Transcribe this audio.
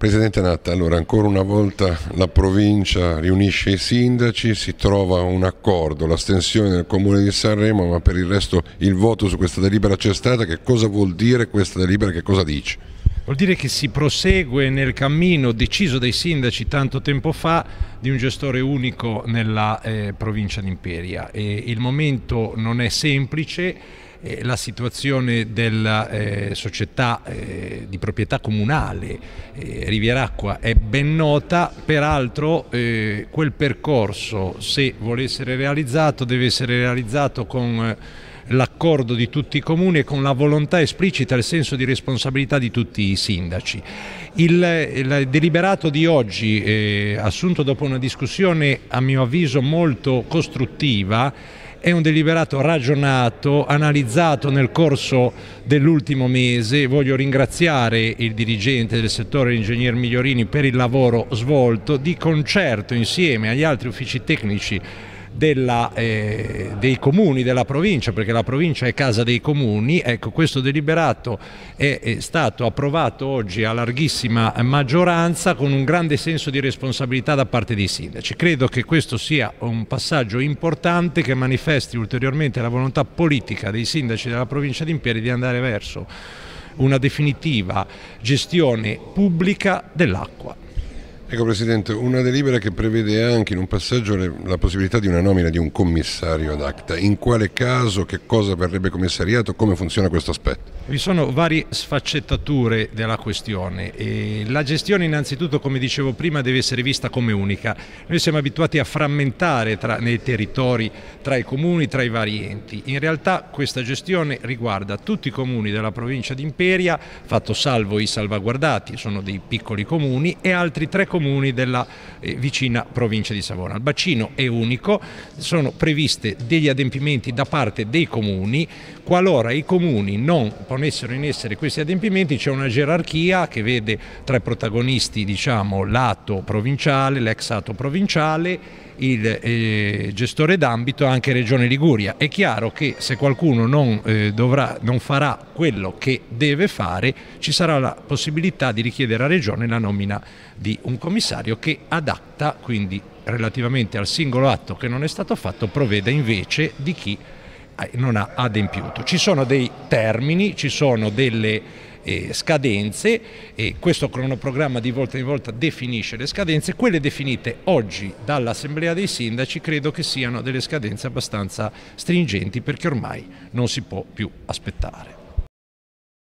Presidente Natta, allora ancora una volta la provincia riunisce i sindaci, si trova un accordo, l'astensione del Comune di Sanremo, ma per il resto il voto su questa delibera c'è stata. Che cosa vuol dire questa delibera, che cosa dice? Vuol dire che si prosegue nel cammino deciso dai sindaci tanto tempo fa di un gestore unico nella provincia di Imperia. Il momento non è semplice. La situazione della società di proprietà comunale Rivieracqua è ben nota, peraltro quel percorso, se vuole essere realizzato, deve essere realizzato con l'accordo di tutti i comuni e con la volontà esplicita e il senso di responsabilità di tutti i sindaci. Il deliberato di oggi, assunto dopo una discussione a mio avviso molto costruttiva, è un deliberato ragionato, analizzato nel corso dell'ultimo mese. Voglio ringraziare il dirigente del settore, l'ingegner Migliorini, per il lavoro svolto di concerto insieme agli altri uffici tecnici dei comuni della provincia, perché la provincia è casa dei comuni. Ecco, questo deliberato è stato approvato oggi a larghissima maggioranza con un grande senso di responsabilità da parte dei sindaci. Credo che questo sia un passaggio importante che manifesti ulteriormente la volontà politica dei sindaci della provincia di Imperia di andare verso una definitiva gestione pubblica dell'acqua. Ecco Presidente, una delibera che prevede anche in un passaggio la possibilità di una nomina di un commissario ad acta. In quale caso, che cosa verrebbe commissariato, come funziona questo aspetto? Vi sono varie sfaccettature della questione e la gestione innanzitutto, come dicevo prima, deve essere vista come unica. Noi siamo abituati a frammentare nei territori, tra i comuni, tra i vari enti. In realtà questa gestione riguarda tutti i comuni della provincia di Imperia, fatto salvo i salvaguardati, sono dei piccoli comuni, e altri 3 comuni della vicina provincia di Savona. Il bacino è unico, sono previste degli adempimenti da parte dei comuni. Qualora i comuni non ponessero in essere questi adempimenti, c'è una gerarchia che vede tra i protagonisti, diciamo, l'atto provinciale, l'ex atto provinciale, il gestore d'ambito e anche Regione Liguria. È chiaro che se qualcuno non farà quello che deve fare, ci sarà la possibilità di richiedere alla Regione la nomina di un commissario che ad acta, quindi relativamente al singolo atto che non è stato fatto, provveda invece di chi non ha adempiuto. Ci sono dei termini, ci sono delle scadenze e questo cronoprogramma di volta in volta definisce le scadenze. Quelle definite oggi dall'Assemblea dei Sindaci credo che siano delle scadenze abbastanza stringenti, perché ormai non si può più aspettare.